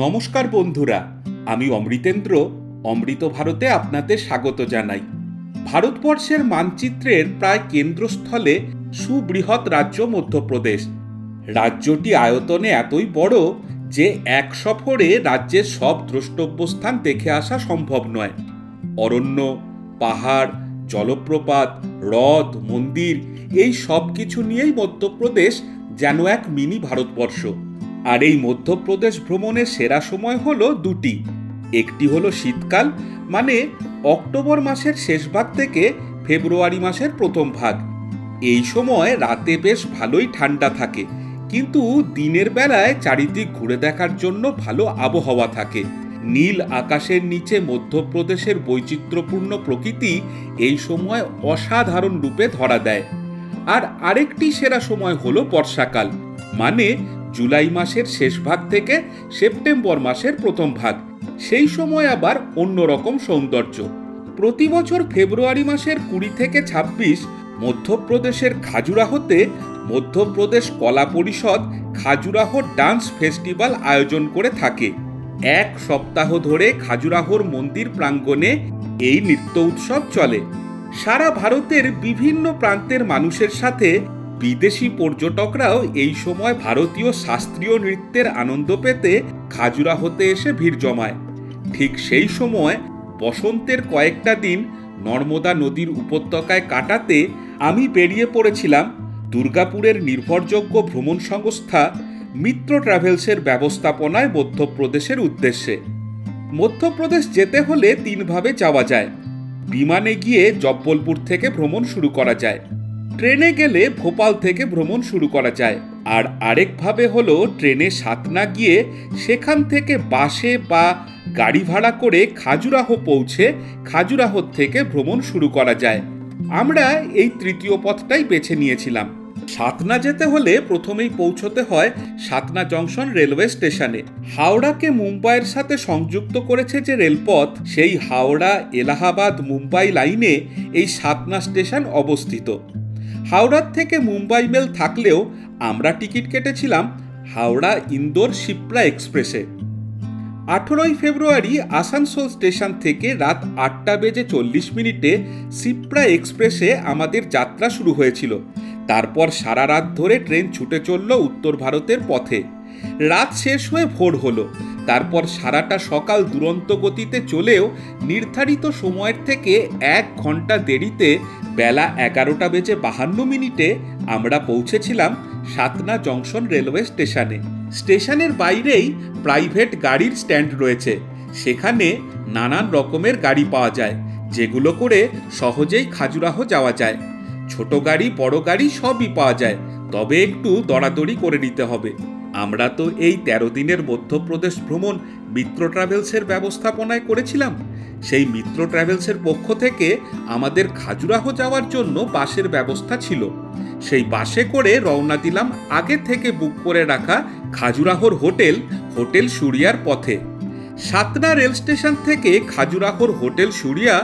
নমস্কার বন্ধুরা, আমি অমৃতেন্দ্র অমৃত ভারতে আপনাদের স্বাগত জানাই। ভারতবর্ষের মানচিত্রের প্রায় কেন্দ্রস্থলে সুবৃহৎ রাজ্য মধ্যপ্রদেশ। রাজ্যটি আয়তনে এতই বড় যে এক সফরে রাজ্যের সব দ্রষ্টব্য স্থান দেখে আসা সম্ভব নয়। অরণ্য, পাহাড়, জলপ্রপাত, হ্রদ, মন্দির এই সব কিছু নিয়েই মধ্যপ্রদেশ যেন এক মিনি ভারতবর্ষ। আর এই মধ্যপ্রদেশ ভ্রমণের সেরা সময় হলো দুটি। একটি হলো শীতকাল, মানে অক্টোবর মাসের শেষ ভাগ থেকে ফেব্রুয়ারি মাসের প্রথম ভাগ। এই সময় রাতে বেশ ভালোই ঠান্ডা থাকে, কিন্তু দিনের বেলায় চারিদিক ঘুরে দেখার জন্য ভালো আবহাওয়া থাকে। নীল আকাশের নিচে মধ্যপ্রদেশের বৈচিত্র্যপূর্ণ প্রকৃতি এই সময় অসাধারণ রূপে ধরা দেয়। আর আরেকটি সেরা সময় হলো বর্ষাকাল, মানে জুলাই মাসের শেষ ভাগ থেকে সেপ্টেম্বর মাসের প্রথম ভাগ। সেই সময় আবার অন্যরকম সৌন্দর্য। প্রতি বছর ফেব্রুয়ারি মাসের 20 থেকে 26 মধ্যপ্রদেশের খাজুরাহোতে মধ্যপ্রদেশ কলা পরিষদ খাজুরাহো ডান্স ফেস্টিভ্যাল আয়োজন করে থাকে। এক সপ্তাহ ধরে খাজুরাহোর মন্দির প্রাঙ্গণে এই নৃত্য উৎসব চলে। সারা ভারতের বিভিন্ন প্রান্তের মানুষের সাথে বিদেশি পর্যটকরাও এই সময় ভারতীয় শাস্ত্রীয় নৃত্যের আনন্দ পেতে খাজুরাহোতে এসে ভিড় জমায়। ঠিক সেই সময় বসন্তের কয়েকটা দিন নর্মদা নদীর উপত্যকায় কাটাতে আমি বেরিয়ে পড়েছিলাম দুর্গাপুরের নির্ভরযোগ্য ভ্রমণ সংস্থা মিত্র ট্রাভেলসের ব্যবস্থাপনায় মধ্যপ্রদেশের উদ্দেশ্যে। মধ্যপ্রদেশ যেতে হলে 3 ভাবে যাওয়া যায়। বিমানে গিয়ে জব্বলপুর থেকে ভ্রমণ শুরু করা যায়, ট্রেনে গেলে ভোপাল থেকে ভ্রমণ শুরু করা যায়, আর আরেকভাবে হলো ট্রেনে সাতনা গিয়ে সেখান থেকে বাসে বা গাড়ি ভাড়া করে খাজুরাহো পৌঁছে খাজুরাহো থেকে ভ্রমণ শুরু করা যায়। আমরা এই তৃতীয় পথটাই বেছে নিয়েছিলাম। সাতনা যেতে হলে প্রথমেই পৌঁছতে হয় সাতনা জংশন রেলওয়ে স্টেশনে। হাওড়াকে মুম্বাইয়ের সাথে সংযুক্ত করেছে যে রেলপথ, সেই হাওড়া এলাহাবাদ মুম্বাই লাইনে এই সাতনা স্টেশন অবস্থিত। হাওড়ার থেকে মুম্বাই মেল থাকলেও আমরা টিকিট কেটেছিলাম হাওড়া ইন্দোর শিপ্রা এক্সপ্রেসে। 18 ফেব্রুয়ারি আসানসোল স্টেশন থেকে রাত 8:40 শিপ্রা এক্সপ্রেসে আমাদের যাত্রা শুরু হয়েছিল। তারপর সারা রাত ধরে ট্রেন ছুটে চলল উত্তর ভারতের পথে। রাত শেষ হয়ে ভোর হলো। তারপর সারাটা সকাল দুরন্ত গতিতে চলেও নির্ধারিত সময়ের থেকে 1 ঘন্টা দেরিতে বেলা 11:52 আমরা পৌঁছেছিলাম সাতনা জংশন রেলওয়ে স্টেশনে। স্টেশনের বাইরেই প্রাইভেট গাড়ির স্ট্যান্ড রয়েছে। সেখানে নানান রকমের গাড়ি পাওয়া যায়, যেগুলো করে সহজেই খাজুরাহো যাওয়া যায়। ছোট গাড়ি, বড় গাড়ি সবই পাওয়া যায়, তবে একটু দরাদরি করে নিতে হবে। আমরা তো এই 13 দিনের মধ্যপ্রদেশ ভ্রমণ মিত্র ট্রাভেলসের ব্যবস্থাপনায় করেছিলাম। সেই মিত্র ট্রাভেলসের পক্ষ থেকে আমাদের খাজুরাহো যাওয়ার জন্য বাসের ব্যবস্থা ছিল। সেই বাসে করে রওনা দিলাম আগে থেকে বুক করে রাখা খাজুরাহোর হোটেল সুরিয়ার পথে। সাতনা রেল স্টেশন থেকে খাজুরাহোর হোটেল সুরিয়া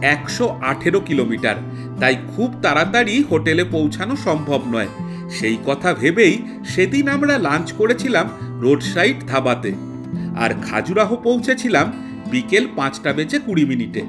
118 কিলোমিটার, তাই খুব তাড়াতাড়ি হোটেলে পৌঁছানো সম্ভব নয়। সেই কথা ভেবেই সেদিন আমরা লাঞ্চ করেছিলাম রোড সাইড ধাবাতে, আর খাজুরাহো পৌঁছেছিলাম বিকেল 5:20।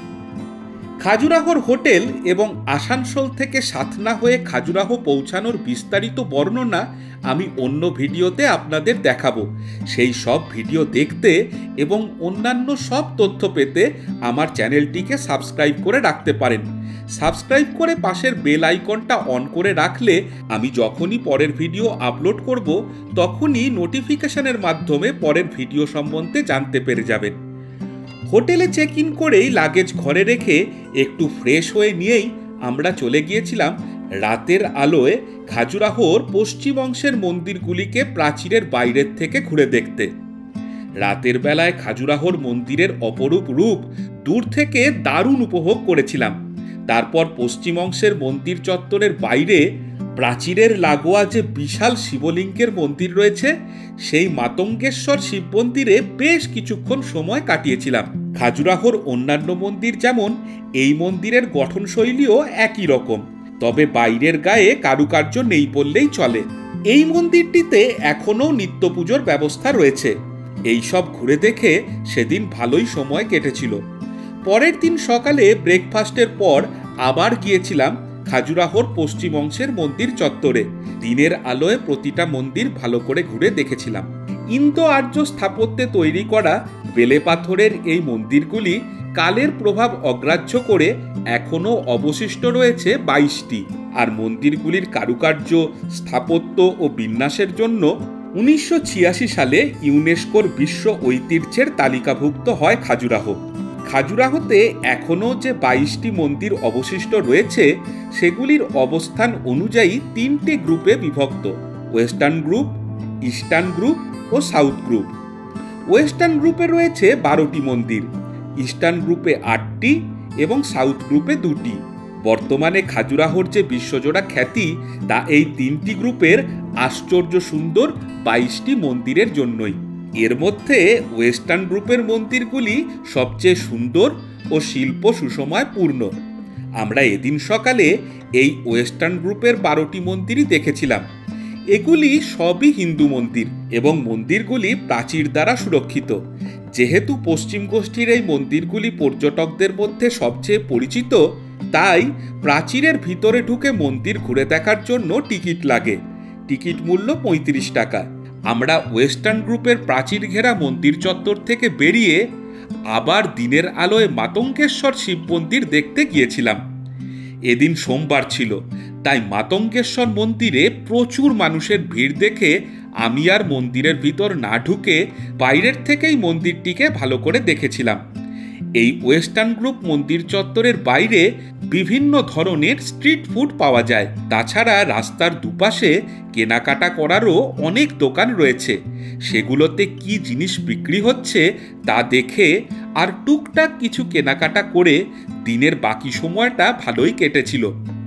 খাজুরাহোর হোটেল এবং আসানসোল থেকে সাতনা হয়ে খাজুরাহো পৌঁছানোর বিস্তারিত বর্ণনা আমি অন্য ভিডিওতে আপনাদের দেখাবো। সেই সব ভিডিও দেখতে এবং অন্যান্য সব তথ্য পেতে আমার চ্যানেলটিকে সাবস্ক্রাইব করে রাখতে পারেন। সাবস্ক্রাইব করে পাশের বেল আইকনটা অন করে রাখলে আমি যখনই পরের ভিডিও আপলোড করব তখনই নোটিফিকেশনের মাধ্যমে পরের ভিডিও সম্বন্ধে জানতে পেরে যাবেন। হোটেলে চেক ইন করেই লাগেজ ঘরে রেখে একটু ফ্রেশ হয়ে নিয়েই আমরা চলে গিয়েছিলাম রাতের আলোয় খাজুরাহোর পশ্চিম অংশের মন্দিরগুলিকে প্রাচীরের বাইরের থেকে ঘুরে দেখতে। রাতের বেলায় খাজুরাহোর মন্দিরের অপরূপ রূপ দূর থেকে দারুণ উপভোগ করেছিলাম। তারপর পশ্চিম অংশের মন্দির চত্বরের বাইরে প্রাচীরের লাগোয়া যে বিশাল শিবলিঙ্গের মন্দির রয়েছে, সেই মাতঙ্গেশ্বর শিব মন্দিরে বেশ কিছুক্ষণ সময় কাটিয়েছিলাম। খাজুরাহোর অন্যান্য মন্দির যেমন, এই মন্দিরের গঠনশৈলীও একই রকম, তবে বাইরের গায়ে কারুকার্য নেই বললেই চলে। এই মন্দিরটিতে এখনও নিত্য পুজোর ব্যবস্থা রয়েছে। এইসব ঘুরে দেখে সেদিন ভালোই সময় কেটেছিল। পরের দিন সকালে ব্রেকফাস্টের পর আবার গিয়েছিলাম খাজুরাহোর পশ্চিম অংশের মন্দির চত্বরে। দিনের আলোয় প্রতিটা মন্দির ভালো করে ঘুরে দেখেছিলাম। ইন্দো আর্য স্থাপত্যে তৈরি করা বেলে পাথরের এই মন্দিরগুলি কালের প্রভাব অগ্রাহ্য করে এখনও অবশিষ্ট রয়েছে 22টি। আর মন্দিরগুলির কারুকার্য, স্থাপত্য ও বিন্যাসের জন্য 1986 সালে ইউনেস্কোর বিশ্ব ঐতিহ্যের তালিকাভুক্ত হয় খাজুরাহো। খাজুরাহোতে এখনও যে 22টি মন্দির অবশিষ্ট রয়েছে সেগুলির অবস্থান অনুযায়ী 3টে গ্রুপে বিভক্ত: ওয়েস্টার্ন গ্রুপ, ইস্টার্ন গ্রুপ ও সাউথ গ্রুপ। ওয়েস্টার্ন গ্রুপে রয়েছে 12টি মন্দির, ইস্টার্ন গ্রুপে 8টি এবং সাউথ গ্রুপে 2টি। বর্তমানে খাজুরাহোর যে বিশ্বজোড়া খ্যাতি তা এই 3টি গ্রুপের আশ্চর্য সুন্দর 22টি মন্দিরের জন্যই। এর মধ্যে ওয়েস্টার্ন গ্রুপের মন্দিরগুলি সবচেয়ে সুন্দর ও শিল্প সুষমায় পূর্ণ। আমরা এদিন সকালে এই ওয়েস্টার্ন গ্রুপের 12টি মন্দিরই দেখেছিলাম। এগুলি সবই হিন্দু মন্দির এবং মন্দিরগুলি প্রাচীর দ্বারা সুরক্ষিত। যেহেতু পশ্চিম গোষ্ঠীর এই মন্দিরগুলি পর্যটকদের মধ্যে সবচেয়ে পরিচিত, তাই প্রাচীরের ভিতরে ঢুকে মন্দির ঘুরে দেখার জন্য টিকিট লাগে। টিকিট মূল্য 35 টাকা। আমরা ওয়েস্টার্ন গ্রুপের প্রাচীর ঘেরা মন্দির চত্বর থেকে বেরিয়ে আবার দিনের আলোয় মাতঙ্গেশ্বর শিব মন্দির দেখতে গিয়েছিলাম। এদিন সোমবার ছিল, তাই মাতঙ্গেশ্বর মন্দিরে প্রচুর মানুষের ভিড় দেখে আমি আর মন্দিরের ভিতর না ঢুকে বাইরের থেকেই মন্দিরটিকে ভালো করে দেখেছিলাম। এই ওয়েস্টার্ন গ্রুপ মন্দির চত্বরের বাইরে বিভিন্ন ধরনের স্ট্রিট ফুড পাওয়া যায়। তাছাড়া রাস্তার দুপাশে কেনাকাটা করারও অনেক দোকান রয়েছে। সেগুলোতে কি জিনিস বিক্রি হচ্ছে তা দেখে আর টুকটাক কিছু কেনাকাটা করে দিনের বাকি সময়টা ভালোই কেটেছিল।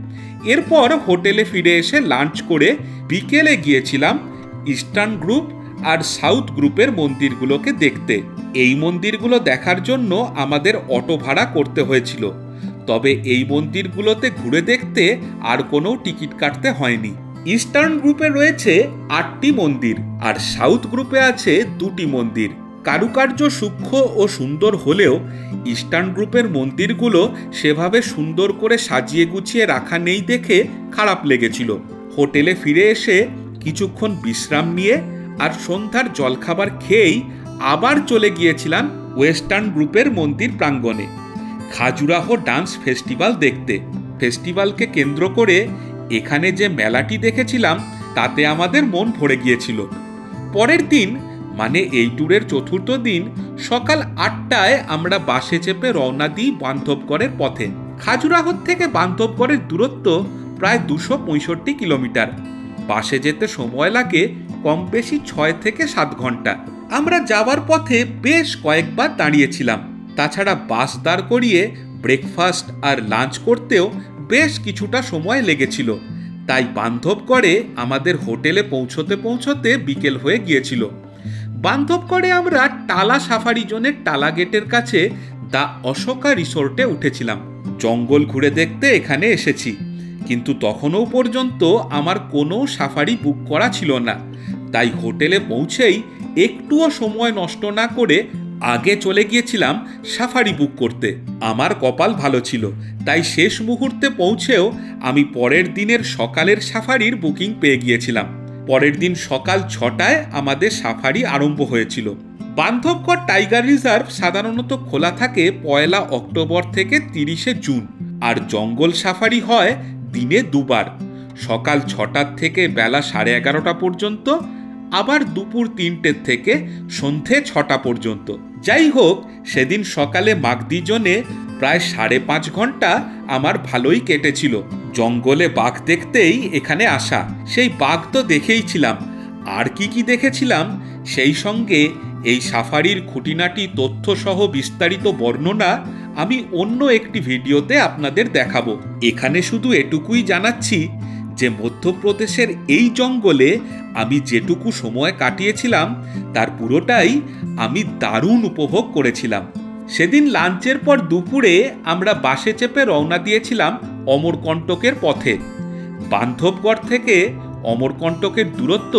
এরপর হোটেলে ফিরে এসে লাঞ্চ করে বিকেলে গিয়েছিলাম ইস্টার্ন গ্রুপ আর সাউথ গ্রুপের মন্দিরগুলোকে দেখতে। এই মন্দিরগুলো দেখার জন্য আমাদের অটো ভাড়া করতে হয়েছিল, তবে এই মন্দিরগুলোতে ঘুরে দেখতে আর কোনো টিকিট কাটতে হয়নি। ইস্টার্ন গ্রুপে রয়েছে 8টি মন্দির আর সাউথ গ্রুপে আছে 2টি মন্দির। কারুকার্য সূক্ষ্ম ও সুন্দর হলেও ইস্টার্ন গ্রুপের মন্দিরগুলো সেভাবে সুন্দর করে সাজিয়ে গুছিয়ে রাখা নেই দেখে খারাপ লেগেছিল। হোটেলে ফিরে এসে কিছুক্ষণ বিশ্রাম নিয়ে আর সন্ধ্যার জলখাবার খেয়েই আবার চলে গিয়েছিলাম ওয়েস্টার্ন গ্রুপের মন্দির প্রাঙ্গণে খাজুরাহো ডান্স ফেস্টিভ্যাল দেখতে। ফেস্টিভ্যালকে কেন্দ্র করে এখানে যে মেলাটি দেখেছিলাম তাতে আমাদের মন ভরে গিয়েছিল। পরের দিন মানে এই ট্যুরের চতুর্থ দিন সকাল 8টায় আমরা বাসে চেপে রওনা দিই বান্ধবগড়ের পথে। খাজুরাহোর থেকে বান্ধবগড়ের দূরত্ব প্রায় 265 কিলোমিটার। বাসে যেতে সময় লাগে কম বেশি 6 থেকে 7 ঘন্টা। আমরা যাওয়ার পথে বেশ কয়েকবার দাঁড়িয়েছিলাম। তাছাড়া বাস দাঁড় করিয়ে ব্রেকফাস্ট আর লাঞ্চ করতেও বেশ কিছুটা সময় লেগেছিল। তাই বান্ধবগড়ে আমাদের হোটেলে পৌঁছতে পৌঁছতে বিকেল হয়ে গিয়েছিল। বান্ধবগড়ে আমরা টালা সাফারি জোনের টালা গেটের কাছে দ্য অশোকা রিসোর্টে উঠেছিলাম। জঙ্গল ঘুরে দেখতে এখানে এসেছি, কিন্তু তখনও পর্যন্ত আমার কোনো সাফারি বুক করা ছিল না। তাই হোটেলে পৌঁছেই একটুও সময় নষ্ট না করে আগে চলে গিয়েছিলাম সাফারি বুক করতে। আমার কপাল ভালো ছিল, তাই শেষ মুহূর্তে পৌঁছেও আমি পরের দিনের সকালের সাফারির বুকিং পেয়ে গিয়েছিলাম। পরের দিন সকাল 6টায় আমাদের সাফারি আরম্ভ হয়েছিল। বান্ধবগড় টাইগার রিজার্ভ সাধারণত খোলা থাকে 1 অক্টোবর থেকে 30 জুন, আর জঙ্গল সাফারি হয় দিনে 2 বার, সকাল 6টার থেকে বেলা 11:30 পর্যন্ত, আবার দুপুর 3টে থেকে সন্ধে 6টা পর্যন্ত। যাই হোক, সেদিন সকালে মাগধি জোনে প্রায় 5.5 ঘন্টা আমার ভালোই কেটেছিল। জঙ্গলে বাঘ দেখতেই এখানে আসা। সেই বাঘ তো দেখেইছিলাম, আর কি দেখেছিলাম সেই সঙ্গে এই সাফারির খুঁটিনাটি তথ্য সহ বিস্তারিত বর্ণনা আমি অন্য একটি ভিডিওতে আপনাদের দেখাবো। এখানে শুধু এটুকুই জানাচ্ছি যে মধ্যপ্রদেশের এই জঙ্গলে আমি যেটুকু সময় কাটিয়েছিলাম তার পুরোটাই আমি দারুণ উপভোগ করেছিলাম। সেদিন লাঞ্চের পর দুপুরে আমরা বাসে চেপে রওনা দিয়েছিলাম অমরকণ্টকের পথে। বান্ধবগড় থেকে অমরকণ্টকের দূরত্ব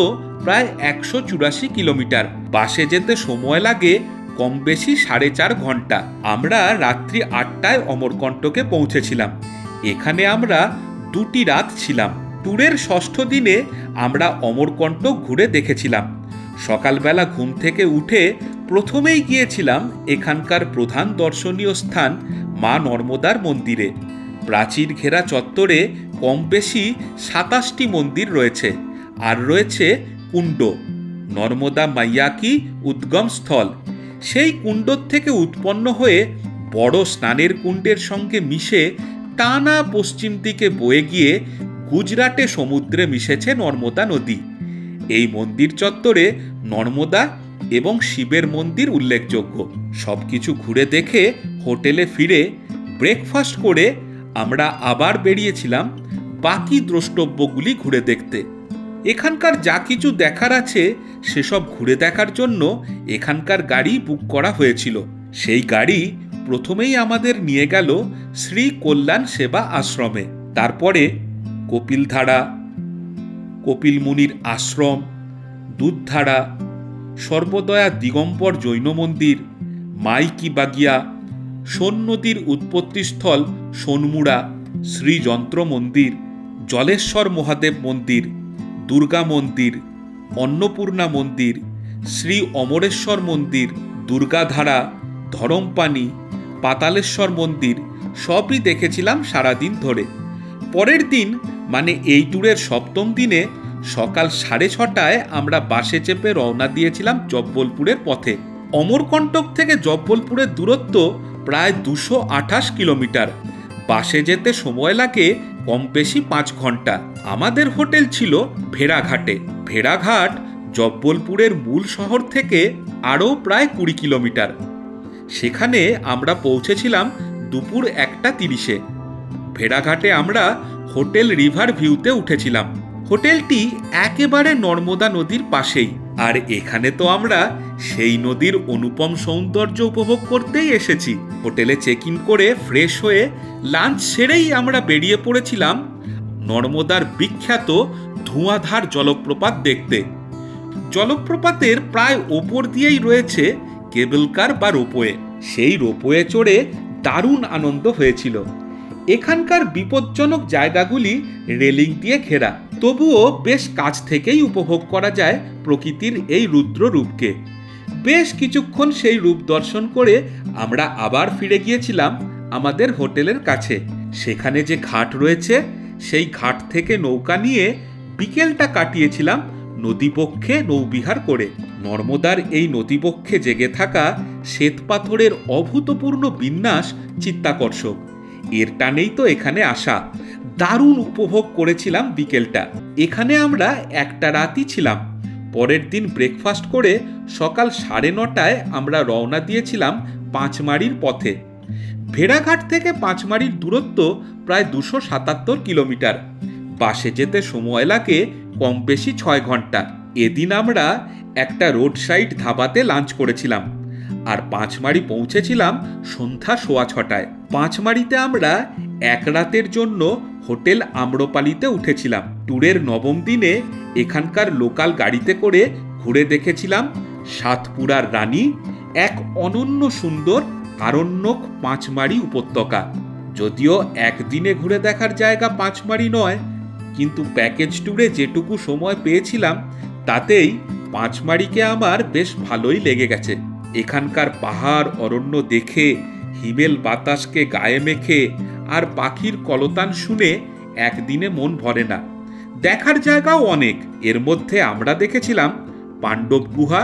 প্রায় 184 কিলোমিটার। বাসে যেতে সময় লাগে কম বেশি 4.5 ঘন্টা। আমরা রাত্রি 8টায় অমরকণ্টকে পৌঁছেছিলাম। এখানে আমরা 2টি রাত ছিলাম। ট্যুরের 6ষ্ঠ দিনে আমরা অমরকণ্টক ঘুরে দেখেছিলাম। সকালবেলা ঘুম থেকে উঠে প্রথমেই গিয়েছিলাম এখানকার প্রধান দর্শনীয় স্থান মা নর্মদার মন্দিরে। প্রাচীর ঘেরা চত্বরে কম বেশি 27টি মন্দির রয়েছে, আর রয়েছে কুণ্ড, নর্মদা মাইয়া কি উদ্গম স্থল। সেই কুণ্ডর থেকে উৎপন্ন হয়ে বড় স্নানের কুণ্ডের সঙ্গে মিশে টানা পশ্চিম দিকে বয়ে গিয়ে গুজরাটে সমুদ্রে মিশেছে নর্মদা নদী। এই মন্দির চত্বরে নর্মদা এবং শিবের মন্দির উল্লেখযোগ্য। সবকিছু ঘুরে দেখে হোটেলে ফিরে ব্রেকফাস্ট করে আমরা আবার বেরিয়েছিলাম বাকি দ্রষ্টব্যগুলি ঘুরে দেখতে। এখানকার যা কিছু দেখার আছে সেসব ঘুরে দেখার জন্য এখানকার গাড়ি বুক করা হয়েছিল। সেই গাড়ি প্রথমেই আমাদের নিয়ে গেল শ্রী কল্যাণ সেবা আশ্রমে, তারপরে কপিলধারা, কপিল মুনির আশ্রম, দুধধারা, সর্বদয়া দিগম্বর জৈন মন্দির, মাইকি বাগিয়া, সোন নদীর উৎপত্তিস্থল সোনমুড়া, শ্রীযন্ত্র মন্দির, জলেশ্বর মহাদেব মন্দির, দুর্গা মন্দির, অন্নপূর্ণা মন্দির, শ্রী অমরেশ্বর মন্দির, দুর্গাধারা, ধরমপানি, পাতালেশ্বর মন্দির সবই দেখেছিলাম সারাদিন ধরে। পরের দিন মানে এই ট্যুরের 7ম দিনে সকাল 6:30টায় আমরা বাসে চেপে রওনা দিয়েছিলাম জব্বলপুরের পথে। অমরকণ্টক থেকে জব্বলপুরের দূরত্ব প্রায় 228 কিলোমিটার। বাসে যেতে সময় লাগে কম বেশি 5 ঘন্টা। আমাদের হোটেল ছিল ভেড়াঘাটে। ভেড়াঘাট জব্বলপুরের মূল শহর থেকে আরও প্রায় 20 কিলোমিটার। সেখানে আমরা পৌঁছেছিলাম দুপুর 1:30-এ। ভেড়াঘাটে আমরা হোটেল রিভার ভিউতে উঠেছিলাম। হোটেলটি একেবারে নর্মদা নদীর পাশেই, আর এখানে তো আমরা সেই নদীর অনুপম সৌন্দর্য উপভোগ করতেই এসেছি। হোটেলে চেক ইন করে ফ্রেশ হয়ে লাঞ্চ সেরেই আমরা বেরিয়ে পড়েছিলাম নর্মদার বিখ্যাত ধোঁয়াধার জলপ্রপাত দেখতে। জলপ্রপাতের প্রায় ওপর দিয়েই রয়েছে কেবল কার বা রোপওয়ে। সেই রোপওয়ে চড়ে দারুণ আনন্দ হয়েছিল। এখানকার বিপজ্জনক জায়গাগুলি রেলিং দিয়ে ঘেরা, তবুও বেশ কাছ থেকেই উপভোগ করা যায় প্রকৃতির এই রুদ্র রূপকে। বেশ কিছুক্ষণ সেই রূপ দর্শন করে আমরা আবার ফিরে গিয়েছিলাম আমাদের হোটেলের কাছে। সেখানে যে ঘাট রয়েছে সেই ঘাট থেকে নৌকা নিয়ে বিকেলটা কাটিয়েছিলাম নদীবক্ষে নৌবিহার করে। নর্মদার এই নদীবক্ষে জেগে থাকা শ্বেতপাথরের অভূতপূর্ণ বিন্যাস চিত্তাকর্ষক। এর টানেই তো এখানে আসা। দারুণ উপভোগ করেছিলাম বিকেলটা। এখানে আমরা একটা রাতই ছিলাম। পরের দিন ব্রেকফাস্ট করে সকাল 9:30টায় আমরা রওনা দিয়েছিলাম পাঁচমারির পথে। ভেড়াঘাট থেকে পাঁচমারির দূরত্ব প্রায় 277 কিলোমিটার। বাসে যেতে সময় লাগে কম বেশি 6 ঘন্টা। এদিন আমরা একটা রোড সাইড ধাবাতে লাঞ্চ করেছিলাম, আর পাঁচমারি পৌঁছেছিলাম সন্ধ্যা 6:15টায়। পাঁচমারিতে আমরা এক রাতের জন্য হোটেল আম্রপালিতে উঠেছিলাম। ট্যুরের 9ম দিনে এখানকার লোকাল গাড়িতে করে ঘুরে দেখেছিলাম সাতপুরার রানী, এক অনন্য সুন্দর আরণ্যক পাঁচমারি উপত্যকা। যদিও একদিনে ঘুরে দেখার জায়গা পাঁচমারি নয়, কিন্তু প্যাকেজ ট্যুরে যেটুকু সময় পেয়েছিলাম তাতেই পাঁচমারিকে আমার বেশ ভালোই লেগে গেছে। এখানকার পাহাড় অরণ্য দেখে, হিমেল বাতাসকে গায়ে মেখে আর পাখির কলতান শুনে একদিনে মন ভরে না। দেখার জায়গাও অনেক। এর মধ্যে আমরা দেখেছিলাম পাণ্ডব গুহা,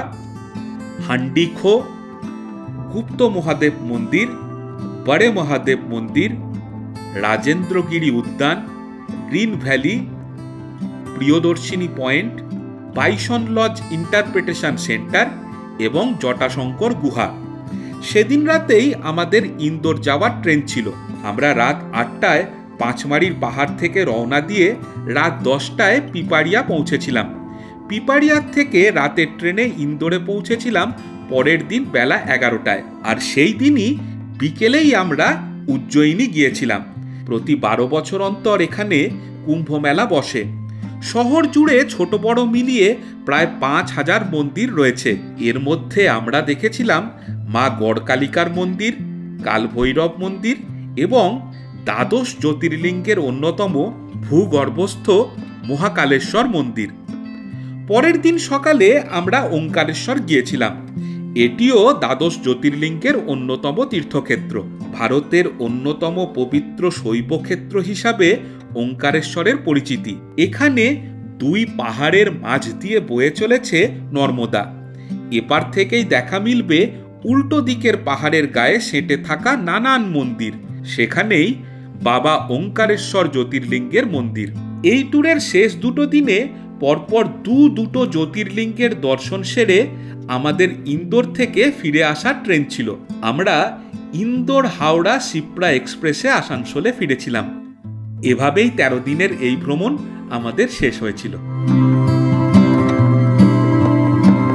হান্ডিখো, গুপ্ত মহাদেব মন্দির, বড়ে মহাদেব মন্দির, রাজেন্দ্রগিরি উদ্যান, green valley, Priyadarshini point, bison lodge interpretation centre এবং জটাশঙ্কর গুহা। সেদিন রাতেই আমাদের ইন্দোর যাওয়ার ট্রেন ছিল। আমরা রাত 8টায় পাঁচমারির পাহাড় থেকে রওনা দিয়ে রাত 10টায় পিপারিয়া পৌঁছেছিলাম। পিপারিয়ার থেকে রাতের ট্রেনে ইন্দোরে পৌঁছেছিলাম পরের দিন বেলা 11টায়। আর সেই দিনই বিকেলেই আমরা উজ্জয়িনী গিয়েছিলাম। প্রতি 12 বছর অন্তর এখানে কুম্ভ মেলা বসে। শহর জুড়ে ছোট বড় মিলিয়ে প্রায় ৫,০০০ মন্দির রয়েছে। এর মধ্যে আমরা দেখেছিলাম মা গড়কালিকার মন্দির, কালভৈরব মন্দির এবং দ্বাদশ জ্যোতির্লিঙ্গের অন্যতম ভূগর্ভস্থ মহাকালেশ্বর মন্দির। পরের দিন সকালে আমরা ওঙ্কারেশ্বর গিয়েছিলাম। এটিও দ্বাদশ জ্যোতির্লিঙ্গের অন্যতম তীর্থক্ষেত্র। ভারতের অন্যতম পবিত্র শৈবক্ষেত্র হিসাবে ওঙ্কারেশ্বরের পরিচিতি। এখানে দুই পাহাড়ের মাঝ দিয়ে বয়ে চলেছে নর্মদা। এপার থেকেই দেখা মিলবে উল্টো দিকের পাহাড়ের গায়ে সেঁটে থাকা নানান মন্দির। সেখানেই বাবা ওঙ্কারেশ্বর জ্যোতির্লিঙ্গের মন্দির। এই ট্যুরের শেষ দুটো দিনে পরপর দুটো জ্যোতির্লিঙ্গের দর্শন সেরে আমাদের ইন্দোর থেকে ফিরে আসার ট্রেন ছিল। আমরা ইন্দোর হাওড়া শিপ্রা এক্সপ্রেসে আসানসোলে ফিরেছিলাম। এভাবেই ১৩ দিনের এই ভ্রমণ আমাদের শেষ হয়েছিল।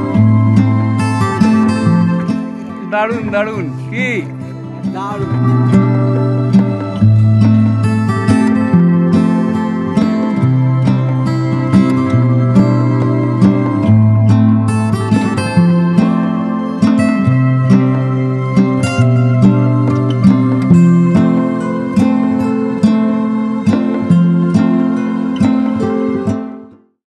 দারুণ দারুণ, কি দারুণ।